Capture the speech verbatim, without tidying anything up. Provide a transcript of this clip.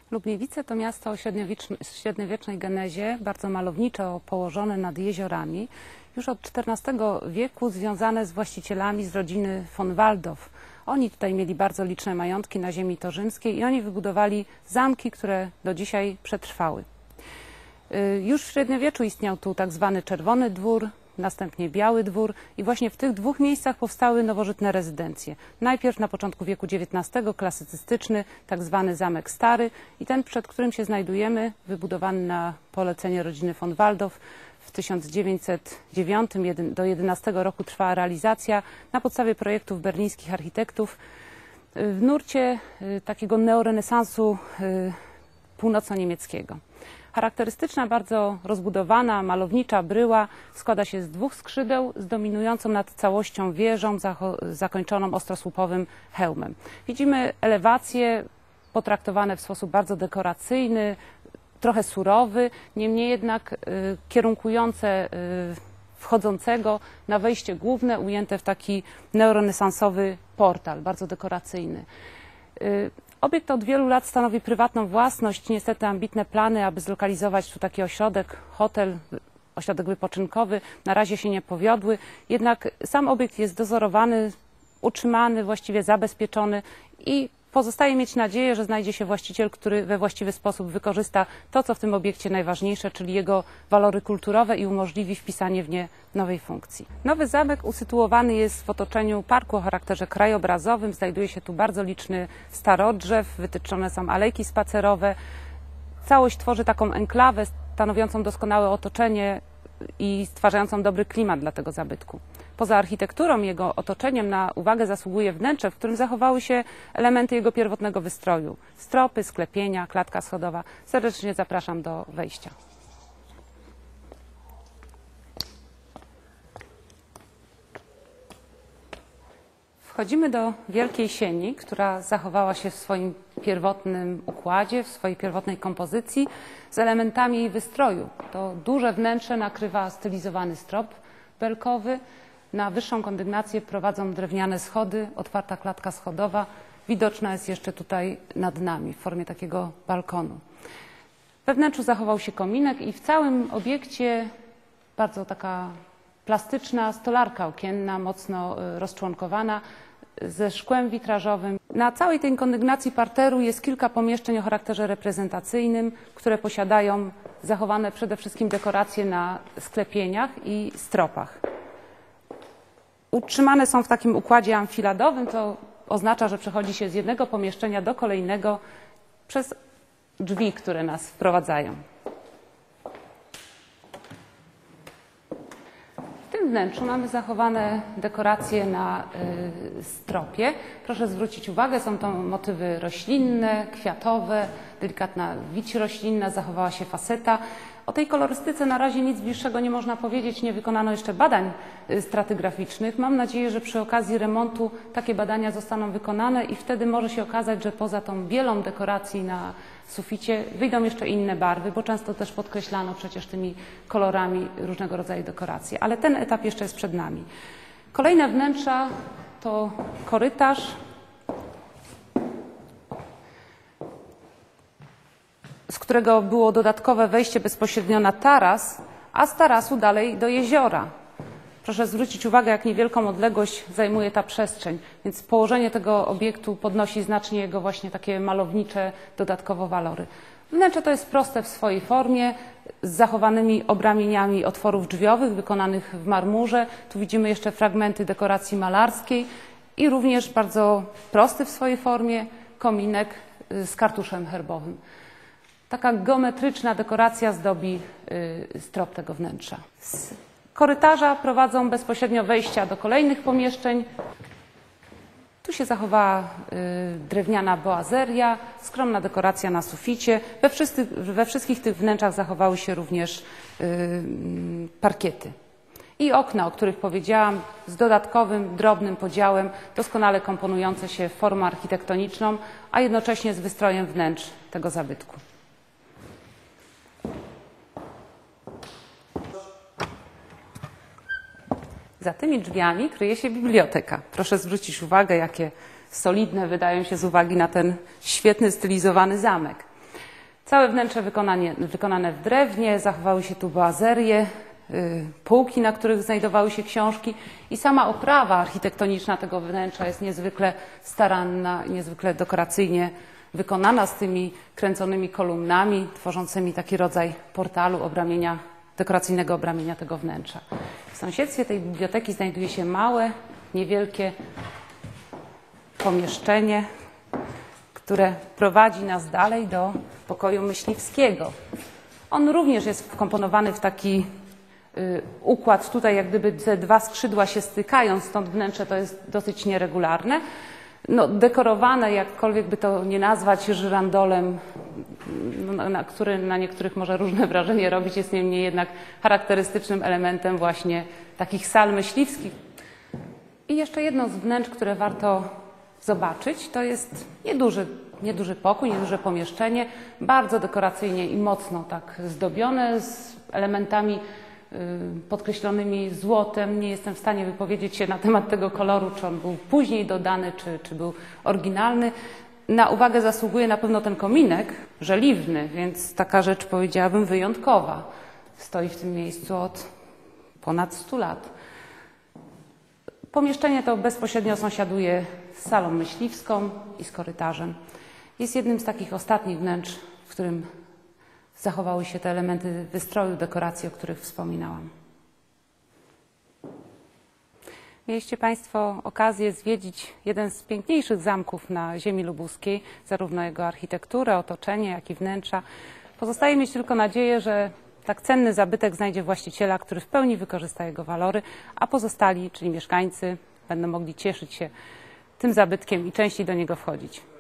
Lubniewice to miasto o średniowiecznej genezie, bardzo malowniczo położone nad jeziorami, już od czternastego wieku związane z właścicielami z rodziny von Waldow. Oni tutaj mieli bardzo liczne majątki na ziemi torzymskiej i oni wybudowali zamki, które do dzisiaj przetrwały. Już w średniowieczu istniał tu tak zwany Czerwony Dwór, następnie Biały Dwór i właśnie w tych dwóch miejscach powstały nowożytne rezydencje. Najpierw na początku wieku dziewiętnastego klasycystyczny, tak zwany Zamek Stary i ten, przed którym się znajdujemy, wybudowany na polecenie rodziny von Waldow. W tysiąc dziewięćset dziewiątym do tysiąc dziewięćset jedenastego roku trwała realizacja na podstawie projektów berlińskich architektów w nurcie takiego neorenesansu północno-niemieckiego. Charakterystyczna, bardzo rozbudowana, malownicza bryła składa się z dwóch skrzydeł z dominującą nad całością wieżą zakończoną ostrosłupowym hełmem. Widzimy elewacje potraktowane w sposób bardzo dekoracyjny, trochę surowy, niemniej jednak y, kierunkujące y, wchodzącego na wejście główne, ujęte w taki neorenesansowy portal, bardzo dekoracyjny. Y, Obiekt od wielu lat stanowi prywatną własność. Niestety ambitne plany, aby zlokalizować tu taki ośrodek, hotel, ośrodek wypoczynkowy, na razie się nie powiodły. Jednak sam obiekt jest dozorowany, utrzymany, właściwie zabezpieczony i pozostaje mieć nadzieję, że znajdzie się właściciel, który we właściwy sposób wykorzysta to, co w tym obiekcie najważniejsze, czyli jego walory kulturowe i umożliwi wpisanie w nie nowej funkcji. Nowy zamek usytuowany jest w otoczeniu parku o charakterze krajobrazowym. Znajduje się tu bardzo liczny starodrzew, wytyczone są alejki spacerowe. Całość tworzy taką enklawę stanowiącą doskonałe otoczenie i stwarzającą dobry klimat dla tego zabytku. Poza architekturą i jego otoczeniem na uwagę zasługuje wnętrze, w którym zachowały się elementy jego pierwotnego wystroju. Stropy, sklepienia, klatka schodowa. Serdecznie zapraszam do wejścia. Wchodzimy do wielkiej sieni, która zachowała się w swoim pierwotnym układzie, w swojej pierwotnej kompozycji z elementami jej wystroju. To duże wnętrze nakrywa stylizowany strop belkowy. Na wyższą kondygnację prowadzą drewniane schody, otwarta klatka schodowa. Widoczna jest jeszcze tutaj nad nami w formie takiego balkonu. We wnętrzu zachował się kominek i w całym obiekcie bardzo taka plastyczna stolarka okienna, mocno rozczłonkowana, ze szkłem witrażowym. Na całej tej kondygnacji parteru jest kilka pomieszczeń o charakterze reprezentacyjnym, które posiadają zachowane przede wszystkim dekoracje na sklepieniach i stropach. Utrzymane są w takim układzie amfiladowym, to oznacza, że przechodzi się z jednego pomieszczenia do kolejnego przez drzwi, które nas wprowadzają. W tym wnętrzu mamy zachowane dekoracje na y, stropie. Proszę zwrócić uwagę, są to motywy roślinne, kwiatowe, delikatna wić roślinna, zachowała się faseta. O tej kolorystyce na razie nic bliższego nie można powiedzieć, nie wykonano jeszcze badań stratygraficznych. Mam nadzieję, że przy okazji remontu takie badania zostaną wykonane i wtedy może się okazać, że poza tą bielą dekoracji na suficie wyjdą jeszcze inne barwy, bo często też podkreślano przecież tymi kolorami różnego rodzaju dekoracje. Ale ten etap jeszcze jest przed nami. Kolejne wnętrza to korytarz, z którego było dodatkowe wejście bezpośrednio na taras, a z tarasu dalej do jeziora. Proszę zwrócić uwagę, jak niewielką odległość zajmuje ta przestrzeń, więc położenie tego obiektu podnosi znacznie jego właśnie takie malownicze dodatkowo walory. Wnętrze to jest proste w swojej formie, z zachowanymi obramieniami otworów drzwiowych wykonanych w marmurze. Tu widzimy jeszcze fragmenty dekoracji malarskiej i również bardzo prosty w swojej formie kominek z kartuszem herbowym. Taka geometryczna dekoracja zdobi y, strop tego wnętrza. Z korytarza prowadzą bezpośrednio wejścia do kolejnych pomieszczeń. Tu się zachowała y, drewniana boazeria, skromna dekoracja na suficie. We, wszyscy, we wszystkich tych wnętrzach zachowały się również y, parkiety. I okna, o których powiedziałam, z dodatkowym, drobnym podziałem, doskonale komponujące się w formę architektoniczną, a jednocześnie z wystrojem wnętrz tego zabytku. Za tymi drzwiami kryje się biblioteka. Proszę zwrócić uwagę, jakie solidne wydają się z uwagi na ten świetny, stylizowany zamek. Całe wnętrze wykonanie, wykonane w drewnie, zachowały się tu boazerie, y, półki, na których znajdowały się książki i sama oprawa architektoniczna tego wnętrza jest niezwykle staranna, niezwykle dekoracyjnie wykonana z tymi kręconymi kolumnami, tworzącymi taki rodzaj portalu, obramienia, dekoracyjnego obramienia tego wnętrza. W sąsiedztwie tej biblioteki znajduje się małe, niewielkie pomieszczenie, które prowadzi nas dalej do pokoju myśliwskiego. On również jest wkomponowany w taki y, układ, tutaj jak gdyby te dwa skrzydła się stykają, stąd wnętrze to jest dosyć nieregularne. No, dekorowane, jakkolwiek by to nie nazwać, żyrandolem, no, na, który na niektórych może różne wrażenie robić, jest niemniej jednak charakterystycznym elementem właśnie takich sal myśliwskich. I jeszcze jedno z wnętrz, które warto zobaczyć, to jest nieduży, nieduży pokój, nieduże pomieszczenie, bardzo dekoracyjnie i mocno tak zdobione, z elementami y, podkreślonymi złotem. Nie jestem w stanie wypowiedzieć się na temat tego koloru, czy on był później dodany, czy, czy był oryginalny. Na uwagę zasługuje na pewno ten kominek żeliwny, więc taka rzecz, powiedziałabym, wyjątkowa. Stoi w tym miejscu od ponad stu lat. Pomieszczenie to bezpośrednio sąsiaduje z salą myśliwską i z korytarzem. Jest jednym z takich ostatnich wnętrz, w którym zachowały się te elementy wystroju, dekoracji, o których wspominałam. Mieliście Państwo okazję zwiedzić jeden z piękniejszych zamków na ziemi lubuskiej, zarówno jego architekturę, otoczenie, jak i wnętrza. Pozostaje mieć tylko nadzieję, że tak cenny zabytek znajdzie właściciela, który w pełni wykorzysta jego walory, a pozostali, czyli mieszkańcy, będą mogli cieszyć się tym zabytkiem i częściej do niego wchodzić.